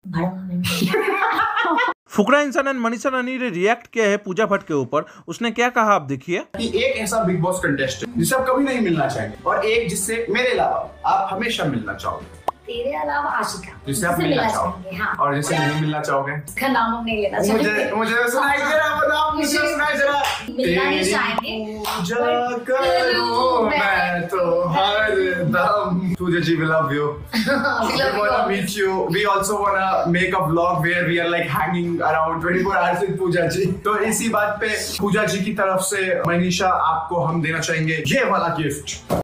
फुकरा इंसान एंड मनीषा रानी ने रिएक्ट किया है पूजा भट्ट के ऊपर। उसने क्या कहा आप देखिए। कि एक ऐसा बिग बॉस कंटेस्टेंट जिसे आप कभी नहीं मिलना चाहेंगे और एक जिससे मेरे अलावा आप हमेशा मिलना चाहोगे। तेरे अलावा आशिका जिससे आप मिलना चाहोगे, हाँ। और जिससे नहीं मिलना चाहोगे उसका नाम हम नहीं लेना चाहेंगे। मुझे सुनाई दे रहा, बताओ मुझे सुनाई दे रहा। मिलना नहीं चाहेंगे। पूजा करूं मैं तो हरदम। Pooja ji, we love you. We wanna meet you. We also wanna make a vlog where we are like hanging around 24 hours with Pooja ji. तो इसी बात पे पूजा जी की तरफ से मनीषा आपको हम देना चाहेंगे ये वाला गिफ्ट।